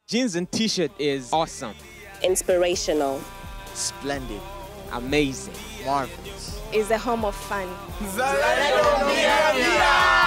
Jeans and t-shirt is awesome. Inspirational. Splendid. Amazing. Marvelous. Is a home of fun. MZALENDO, mira, mira!